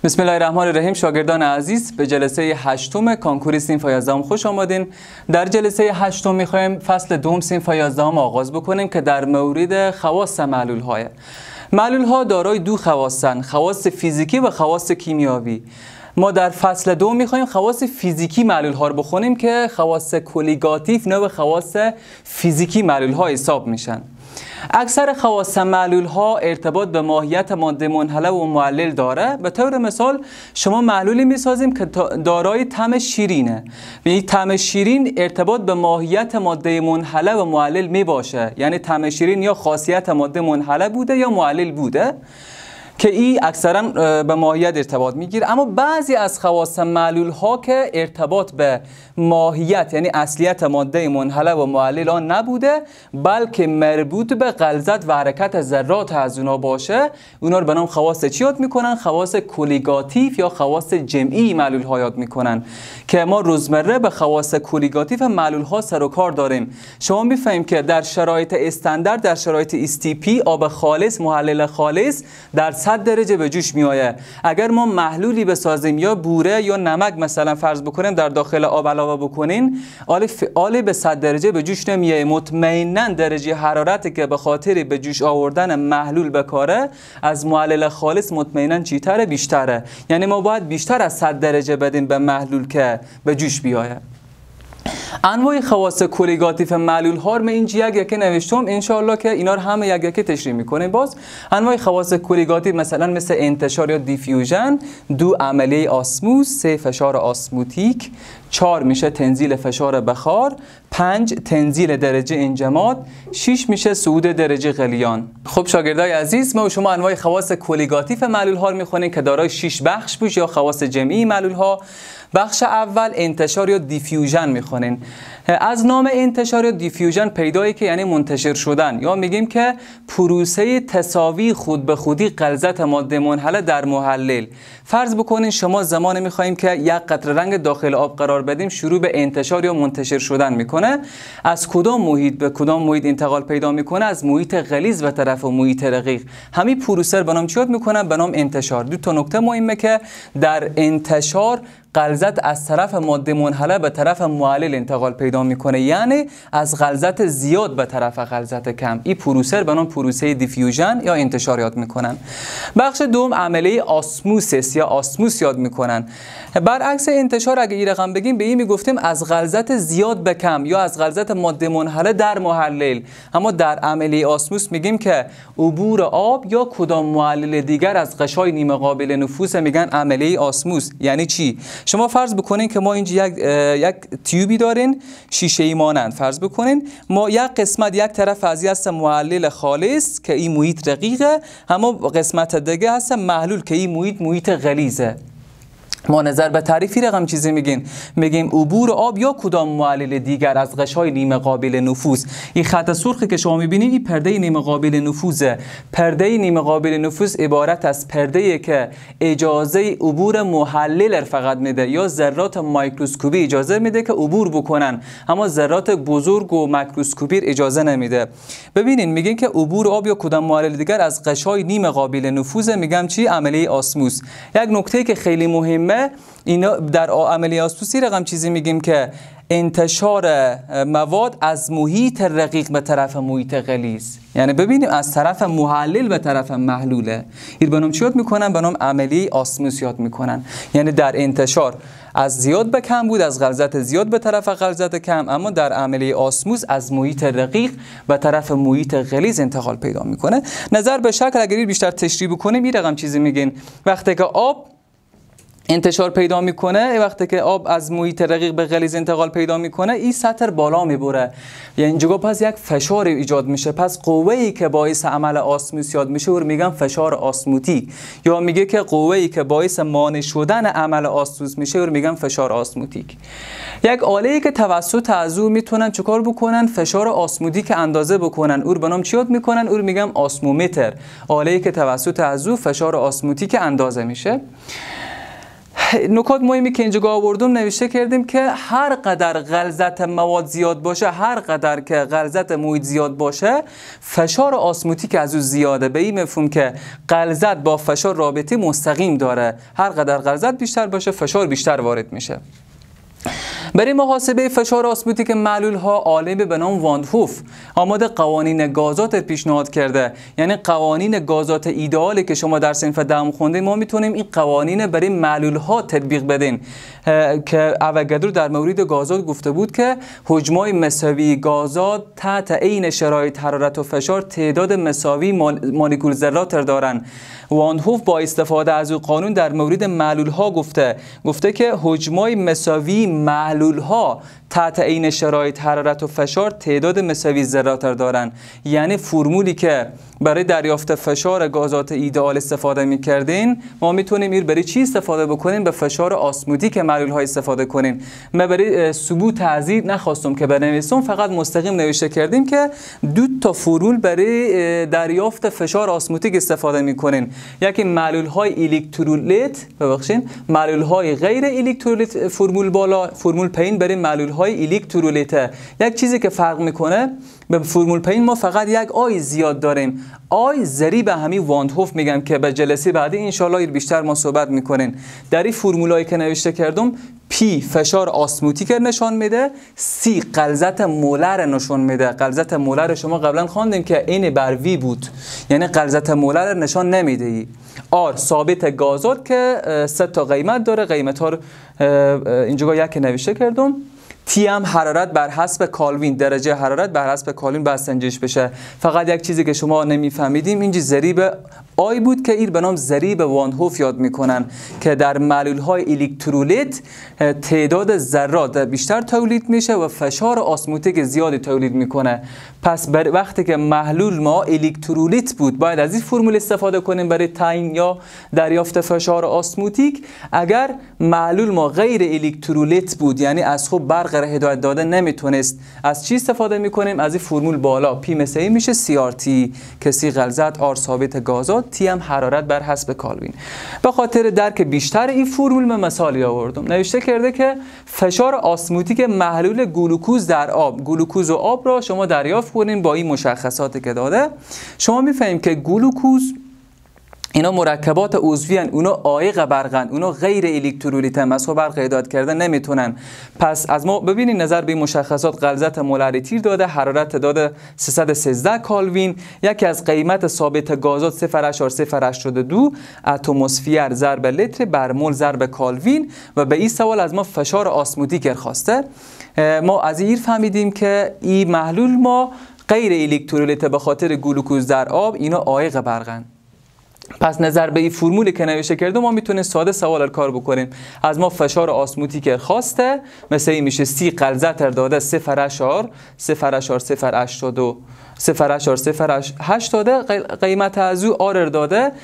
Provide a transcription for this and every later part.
بسم الله الرحمن الرحیم. شاگردان عزیز، به جلسه هشتم کنکور صنف 11 خوش آمدین. در جلسه هشتم می‌خوایم فصل دوم صنف 11 آغاز بکنیم که در مورد خواص معلول‌های. معلول‌ها دارای دو خواصن، خواص فیزیکی و خواص کیمیایی. ما در فصل دوم می‌خوایم خواص فیزیکی معلول‌ها رو بخونیم که خواص کولیگاتیو نوع خواص فیزیکی معلول‌ها حساب میشن. اکثر خواص معلول‌ها ارتباط به ماهیت ماده منحله و معلل داره. به طور مثال شما معلولی میسازیم که دارای طعم شیرینه. این طعم شیرین ارتباط به ماهیت ماده منحله و معلل میباشه، یعنی طعم شیرین یا خاصیت ماده منحله بوده یا معلل بوده که این اکثرا به ماهیت ارتباط میگیره. اما بعضی از خواص معلول ها که ارتباط به ماهیت یعنی اصلیت ماده منحله و معلل ها نبوده، بلکه مربوط به غلظت و حرکت ذرات از اونا باشه، اونا رو به نام خواص چی یاد میکنن؟ خواص کولیگاتیو یا خواص جمعی معلول ها یاد میکنن که ما روزمره به خواص کولیگاتیو معلول ها سر و کار داریم. شما میفهمیم که در شرایط استاندارد، در شرایط استیپی، آب خالص، محلل خالص در 100 درجه به جوش میآید. اگر ما محلولی بسازیم یا بوره یا نمک مثلا فرض بکنیم در داخل آب علاوه بکنین، آل به 100 درجه به جوش نمیاد. مطمئنا درجه حرارتی که به خاطر به جوش آوردن محلول بکاره از محلل خالص مطمئنا چیتره؟ بیشتره. یعنی ما باید بیشتر از 100 درجه بدیم به محلول که به جوش بیاید. انواع خواص کولیگاتیو معلول ها رو من اینجا یک نوشتم، انشالله که اینا رو همه یک تشریح میکنیم. باز انواع خواص کولیگاتیو مثلا مثل انتشار یا دیفیوژن، 2 عملیه آسموس، 3 فشار آسموتیک، 4 میشه تنزیل فشار بخار، 5 تنزیل درجه انجماد، 6 میشه صعود درجه غلیان. خب شاگردای عزیز، ما و شما انواع خواص کولیگاتیو معلول ها رو میخونیم که دارای 6 بخش بود یا خواص جمعی معلول ها. بخش اول انتشار یا دیفیوژن میخونین. از نام انتشار یا دیفیوژن پیدایی که یعنی منتشر شدن، یا میگیم که پروسه تساوی خود به خودی غلظت ماده منحله در محلل. فرض بکنین شما زمان میخوایم که یک قطره رنگ داخل آب قرار بدیم، شروع به انتشار یا منتشر شدن میکنه. از کدام محیط به کدام محیط انتقال پیدا میکنه؟ از محیط غلیظ به طرف محیط رقیق. همین پروسه رو به نام چی یاد میکنن؟ به نام انتشار. 2 تا نکته مهمه که در انتشار غلظت از طرف ماده منحله به طرف معلل انتقال پیدا میکنه، یعنی از غلظت زیاد به طرف غلظت کم. این پروسه به نام پروسه دیفیوژن یا انتشار یاد میکنن. بخش دوم عملیه آسموسیس یا آسموس یاد میکنن. برعکس انتشار اگه این رقم بگیم به این میگفتیم از غلظت زیاد به کم یا از غلظت ماده منحله در محلل. اما در عملیه آسموس میگیم که عبور آب یا کدام معلل دیگر از غشای نیمه قابل نفوذ میگن عملیه آسموس. یعنی چی؟ شما فرض بکنین که ما اینجا یک تیوبی دارین شیشه‌ای مانند. فرض بکنین ما یک قسمت، یک طرف از هست محلل خالص که این محیط رقیقه، اما قسمت دیگه هست محلول که این محیط غلیظه. ما نظر به تعریفی رقم چیزی میگیم عبور آب یا کدام معلل دیگر از غشای نیمه قابل نفوذ. این خط سرخی که شما میبینید این پرده نیمه قابل نفوذه. پرده نیمه قابل نفوذ عبارت از پرده‌ای که اجازه عبور محلل فقط میده، یا ذرات مایکروسکوپی اجازه میده که عبور بکنن، اما ذرات بزرگ و ماکروسکوپی اجازه نمیده. ببینین میگن که عبور آب یا کدام معلل دیگر از غشای نیمه قابل نفوذ، میگم چی؟ عملیه آسموس. یک نکته که خیلی مهمه، اینا در عملیه آسموسی رقم چیزی میگیم که انتشار مواد از محیط رقیق به طرف محیط غلیظ. یعنی ببینیم از طرف محلل به طرف محلوله. این به نام چی یاد میکنن؟ به نام عملیه آسموس یاد میکنن. یعنی در انتشار از زیاد به کم بود، از غلظت زیاد به طرف غلظت کم، اما در عملیه آسموس از محیط رقیق به طرف محیط غلیظ انتقال پیدا میکنه. نظر به شکل اگر بیشتر تشریح بکنیم این رقم چیزی میگین وقتی که آب انتشار پیدا میکنه، وقتی که آب از محیط رقیق به غلیظ انتقال پیدا میکنه، این سطح بالا میبره، یعنی اینجا پس یک فشار ایجاد میشه. پس قوه‌ای که باعث عمل آسموس یاد میشه رو میگن فشار آسموتیک، یا میگه که قوه‌ای که باعث مانع شدن عمل آسموس میشه رو میگن فشار آسموتیک. یک آله‌ای که توسط از او میتونن چیکار بکنن؟ فشار آسموتیک اندازه بکنن، او رو به نام چی یاد میکنن؟ او رو میگم آسمومتر. آله‌ای که توسط از او فشار آسموتیک اندازه میشه. نکات مهمی که اینجا آوردم نوشته کردیم که هر قدر غلظت مواد زیاد باشه، هر قدر که غلظت محیط زیاد باشه، فشار آسموتیک از او زیاده. به این مفهوم که غلظت با فشار رابطه مستقیم داره. هر قدر غلظت بیشتر باشه، فشار بیشتر وارد میشه. برای محاسبه فشار آسموتیک معلول ها عالمی به نام واند هوف آماده قوانین گازات پیشنهاد کرده. یعنی قوانین گازات ایدئالی که شما در صنف دهم خوندین، ما میتونیم این قوانین برای معلول ها تطبیق بدین که اوگادرو در مورد گازات گفته بود که حجمای مساوی گازات تحت عین شرایط حرارت و فشار تعداد مساوی مولکول ذرات دارند. واند هوف با استفاده از این قانون در مورد معلول ها گفته که حجمای مساوی معلول ها تحت عین شرایط حرارت و فشار تعداد مساوی ذرات دارند. یعنی فرمولی که برای دریافت فشار گازات ایدئال استفاده می‌کردین، ما میتونیم این برای چی استفاده بکنیم؟ به فشار آسموتیک معلول ها استفاده کنیم. من برای ثبوت تعذیر نخواستم که بنویسم، فقط مستقیم نوشته کردیم که دو تا فرمول برای دریافت فشار آسموتیک استفاده می‌کنین. یکی معلول های الکترولیت، معلول های غیر الکترولیت فرمول بالا، فرمول پایین برای معلول های الکترولیت. یک چیزی که فرق میکنه، به فرمول پایین ما فقط یک آی زیاد داریم. آی ضریب همین واند هوف میگم که به جلسه بعدی انشالله بیشتر ما صحبت میکنین. در این فرمولایی که نوشته کردم، پی فشار آسموتیک نشان میده، سی غلظت مولر نشان میده. غلظت مولر شما قبلا خواندیم که این بر وی بود، یعنی غلظت مولر نشان نمیده. آر ثابت گازات که 3 تا قیمت داره، قیمت ها اینجا یک نوشته کردم. تی هم حرارت بر حسب کالوین، درجه حرارت بر حسب کالوین باید سنجش بشه. فقط یک چیزی که شما نمیفهمیدیم، اینجا ضریب آی بود که این به نام ضریب واند هوف یاد میکنن که در معلول های الکترولیت تعداد ذرات بیشتر تولید میشه و فشار آسموتیک زیادی تولید میکنه. پس وقتی که محلول ما الکترولیت بود، باید از این فرمول استفاده کنیم برای تعیین یا دریافت فشار آسموتیک. اگر محلول ما غیر الکترولیت بود، یعنی از خوب برق را هدایت داده نمیتونست، از چی استفاده میکنیم؟ از این فرمول بالا. پی مثل این میشه CRT که سی غلظت، آر ثابت گازات، تی هم حرارت بر حسب کالوین. به خاطر درک بیشتر این فرمول من مثالی آوردم. نوشته کرده که فشار آسموتیک محلول گلوکوز در آب، گلوکوز و آب را شما دریافت کنین با این مشخصاتی که داده. شما میفهمیم که گلوکوز اینا مرکبات عضوی ان، اونا عایق برقن، اونا غیر الکترولیت هم، از برق هدایت کرده نمیتونن. پس از ما ببینید نظر به مشخصات، غلظت مولری تیر داده، حرارت داده 313 کالوین، یکی از قیمت ثابت گازات 0.082 اتمسفر ضرب لیتر بر مول ضرب کالوین و به این سوال از ما فشار آسموتیک خواسته. ما از این فهمیدیم که این محلول ما غیر الکترولیت به خاطر گلوکوز در آب، اینا عایق برقن. پس نظر به این فرمولی که نوشته کرده، ما میتونیم ساده سوال کار بکنیم. از ما فشار آسموتیک خواسته، مثل این میشه سی غلظت داده 0.080 داده قیمت از او، آر داده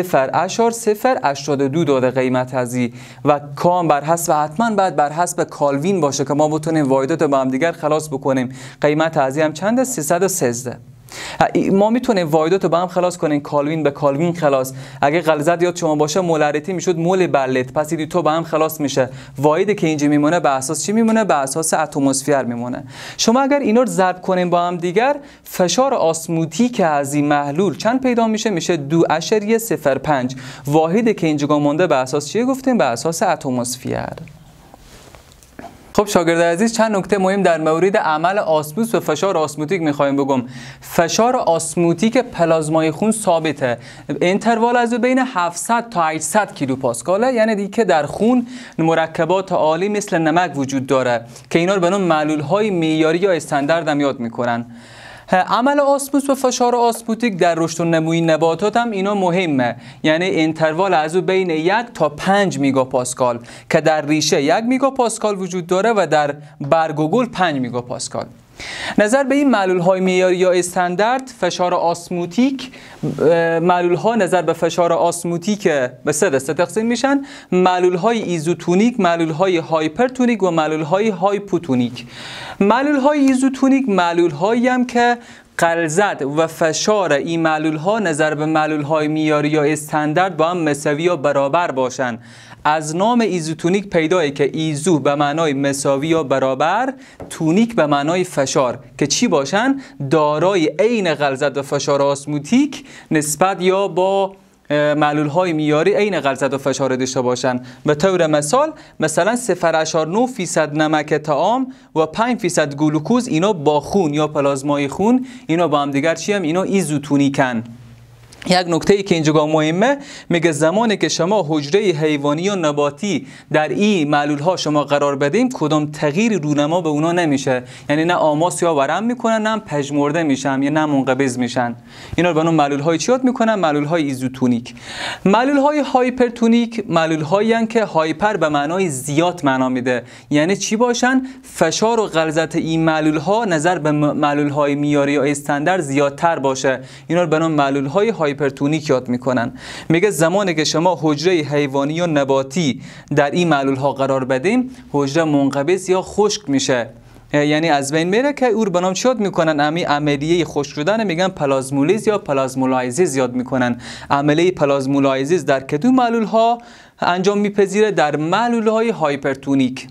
0.082 داده قیمت از این و کام بر حسب حتما بعد بر حسب کالوین باشه که ما بتونیم واحدات با هم دیگر خلاص بکنیم. قیمت از این هم چنده؟ 313. ما میتونیم واحدات رو با هم خلاص کنیم، کالوین به کالوین خلاص. اگه غلظت یاد شما باشه مولریتی میشد مول بر لیتر، پس این تو با هم خلاص میشه. واحدی که اینجا میمونه به اساس چی میمونه؟ به اساس اتمسفر میمونه. شما اگر اینا رو ضرب کنیم با هم دیگر، فشار آسموتیک از این محلول چند پیدا میشه؟ میشه 2.05. واحدی که اینجا مونده به اساس چی گفتیم؟ به اساس اتمسفر. خب شاگرد عزیز، چند نکته مهم در مورد عمل آسموس و فشار آسموتیک میخوایم بگم. فشار آسموتیک پلازمای خون ثابته، اینتروال از بین 700 تا 800 کیلو پاسکاله. یعنی دیگه که در خون مرکبات عالی مثل نمک وجود داره که اینا رو به نام معلول های معیاری یا استاندارد هم یاد میکنن. عمل آسموس و فشار آسموتیک در رشد و نموی نباتات هم اینا مهمه. یعنی اینتروال از او بین 1 تا 5 میگاپاسکال که در ریشه 1 میگاپاسکال وجود داره و در برگ و گل 5 میگاپاسکال. نظر به این معلول های معیاری یا استاندارد فشار آسموتیک، معلول ها نظر به فشار آسموتیک به 3 دسته تقسیم میشن: معلول های ایزوتونیک، معلول های هایپرتونیک و معلول های هایپوتونیک. معلول های ایزوتونیک معلول هایی هم که غلظت و فشار این معلول ها نظر به معلول های معیاری یا استاندارد با هم مساوی یا برابر باشن. از نام ایزوتونیک پیدایه که ایزو به معنای مساوی یا برابر، تونیک به معنای فشار، که چی باشن؟ دارای عین غلظت و فشار آسموتیک نسبت یا با معلول های معیاری عین غلظت و فشار داشته باشن. به طور مثلا 0.9% نمک طعام و 5% گلوکوز، اینا با خون یا پلازمای خون، اینا با هم دیگر چی هم؟ اینا ایزوتونیکن. یک نکته ای که اینجا مهمه، میگه زمانی که شما حجره حیوانی یا نباتی در این معلول ها شما قرار بدیم، کدام تغییری رونما به اونا نمیشه، یعنی نه آماس یا ورم میکنن، نه پژمرده میشن یا نه منقبض میشن. اینا رو به اون معلول های چیات میکنن؟ معلول های ایزوتونیک. معلول های هایپرتونیک معلول هایی ان که هایپر به معنای زیاد معنا میده، یعنی چی باشن؟ فشار و غلظت این معلول ها نظر به معلول های معیاری یا استاندارد زیادتر باشه. اینا رو به اون معلول های هایپرتونیک یاد میکنن. میگه زمانی که شما حجره حیوانی یا نباتی در این معلول ها قرار بدیم، حجره منقبض یا خشک میشه، یعنی از بین میره، که او رو به نام چی یاد میکنن؟ امی عملیه خشک شدن میگن پلازمولیز یا پلازمولایزیس یاد میکنن. عملیه پلازمولایزیس در کدوم معلول ها انجام میپذیره؟ در معلول های هایپرتونیک.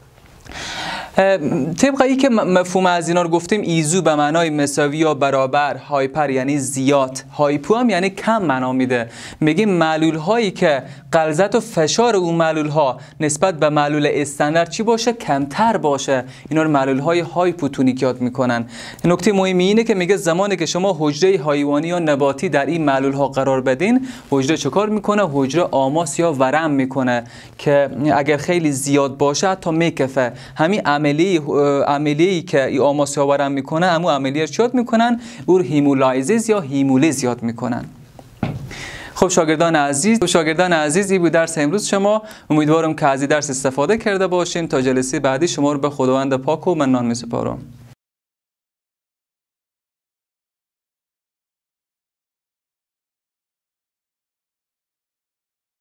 طبق ای که مفهوم از اینا رو گفتیم، ایزو به معنای مساوی یا برابر، هایپر یعنی زیاد، هایپو هم یعنی کم معنا میده. میگیم معلول هایی که غلظت و فشار اون معلول ها نسبت به معلول استاندارد چی باشه؟ کمتر باشه. اینا رو معلول های هایپوتونیک یاد میکنن. نکته مهمی اینه که میگه زمانی که شما حجره حیوانی یا نباتی در این معلول ها قرار بدین، حجره چه کار میکنه؟ حجره آماس یا ورم میکنه، که اگر خیلی زیاد باشه حتی میکفه. همین عملیه‌ای که ای آماس یا ورم میکنه، همون عملیه رو یاد میکنن، او هیمولایزیس یا هیمولیز یاد میکنن. خب شاگردان عزیز، این بود درس امروز شما. امیدوارم که از این درس استفاده کرده باشین. تا جلسه بعدی شما رو به خداوند پاک و منان میسپارم.